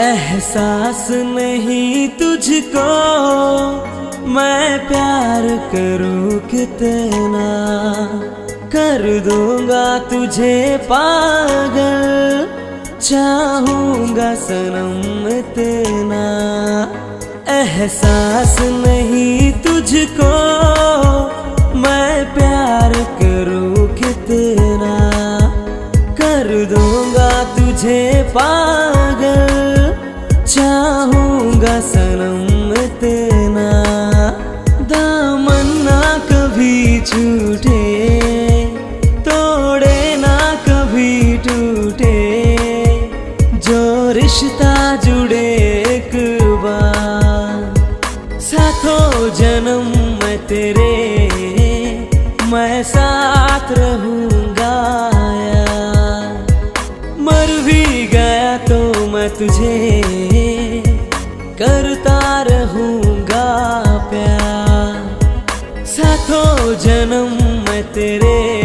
एहसास नहीं तुझको मैं प्यार करूं कितना, कर दूंगा तुझे पागल, चाहूंगा सनम इतना। एहसास नहीं तुझको मैं प्यार करूं कितना, कर दूंगा तुझे पागल, चाहूंगा सनम इतना। दामन ना कभी छूटे, तोड़े ना कभी टूटे, जो रिश्ता जुड़े एक बार, साथों जन्म मैं तेरे, मैं साथ रहूंगा यार। मर भी गया तो मैं तुझे करता रहूंगा प्यार, साथों जन्म मैं तेरे,